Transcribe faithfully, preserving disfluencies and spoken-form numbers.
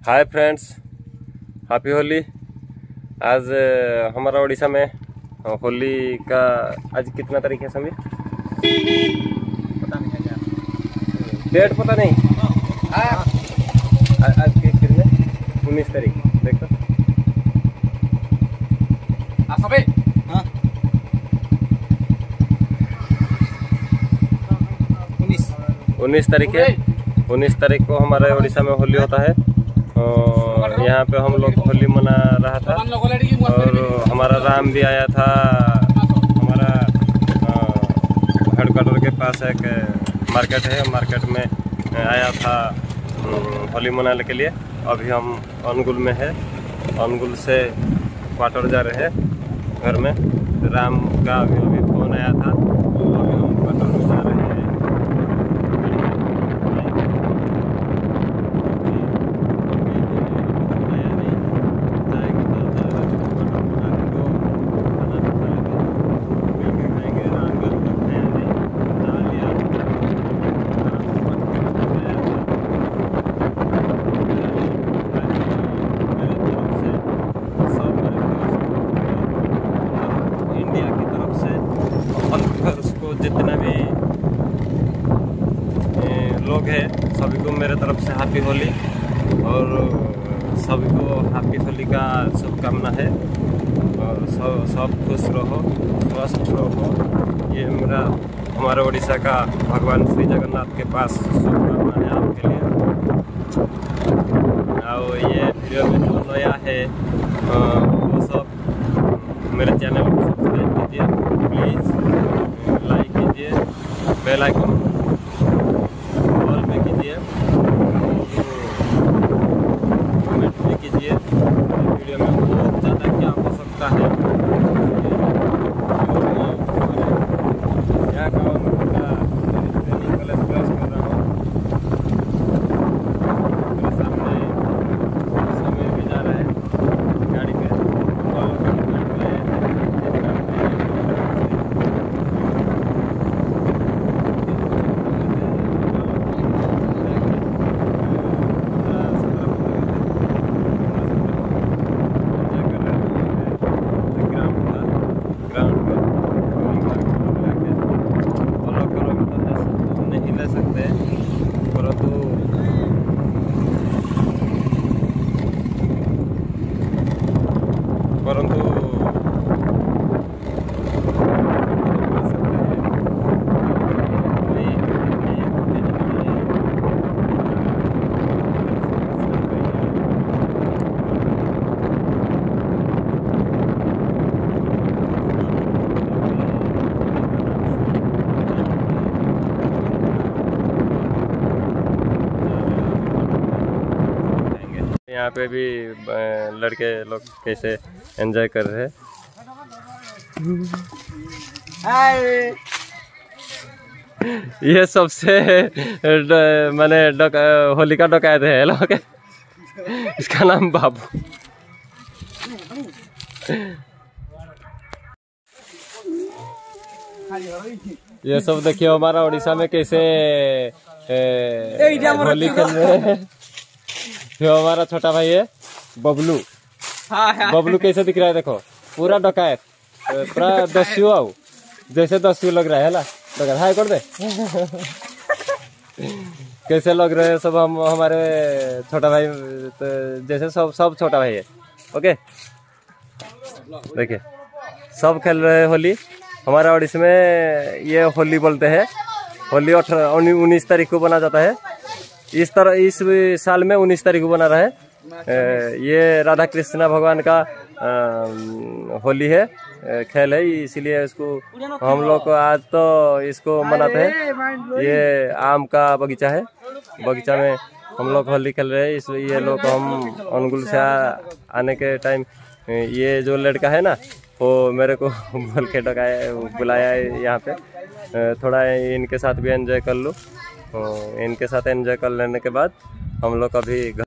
Hi friends, happy Holi. आज अ, हमारा उड़ीसा में अ, होली का आज कितना तारीख है समीर? पता नहीं है यार। डेट पता नहीं। आ, आज के कितने? उन्नीस तारीख। देखो आ सबे हाँ उन्नीस उन्नीस तारीख है। उन्नीस तारीख को हमारे उड़ीसा में होली होता है। और यहाँ पे हम लोग होली मना रहा था और हमारा राम भी आया था। हमारा हेडक्वार्टर के पास एक मार्केट है, मार्केट में आया था होली मनाने के लिए। अभी हम अनुगुल में है, अनुगुल से क्वार्टर जा रहे हैं घर में। राम का अभी अभी फोन आया था, अभी हम क्वार्टर में जा रहे हैं। उसको जितना भी लोग हैं सभी को मेरे तरफ से हैप्पी होली और सभी को हैप्पी होली का शुभकामना है। और सब सब खुश रहो, स्वस्थ रहो। ये मेरा हमारे उड़ीसा का भगवान श्री जगन्नाथ के पास शुभकामना है आपके लिए। और ये वीडियो में जो नया है वो सब मेरे चैनल को सब्सक्राइब कीजिए प्लीज़, लाइक कीजिए, बेल आइकन ऑल पे कीजिए, कमेंट भी कीजिए। वीडियो में बहुत ज़्यादा क्या हो सकता है यहाँ का ट्रेनिंग कॉलेज क्लास कर रहा हूँ। मेरे सामने समय भी जा रहा है गाड़ी पे। परंतु यहाँ पे भी लड़के लोग कैसे एंजॉय कर रहे हैं। ये सबसे मैंने होली का डकायत है लोग। इसका नाम बाबू। ये सब देखिए हमारा उड़ीसा में कैसे ए, होली खेल रहे हैं। जो हमारा छोटा भाई है बबलू। हाँ, हाँ। बबलू कैसे दिख रहा है देखो, पूरा डकायत, पूरा दस्यु आओ जैसे दस्यु लग रहा है ना। डकायत हाय कर दे। कैसे लग रहे हैं सब हम हमारे छोटा भाई, तो जैसे सब सब छोटा भाई है। ओके देखिए सब खेल रहे हैं होली। हमारा उड़ीसा में ये होली बोलते हैं। होली अठारह उन्नीस तारीख को बना जाता है। इस तरह इस साल में उन्नीस तारीख को बना रहा है। ये राधा कृष्णा भगवान का होली है, खेल है, इसीलिए इसको हम लोग आज तो इसको मनाते हैं। ये आम का बगीचा है, बगीचा में हम लोग होली खेल रहे हैं। इस ये लोग हम अनुगुल से आने के टाइम ये जो लड़का है ना वो मेरे को बोल के डकाया बुलाया है यहाँ पे। थोड़ा इनके साथ भी एंजॉय कर लूँ। इनके साथ एंजॉय कर लेने के बाद हम लोग अभी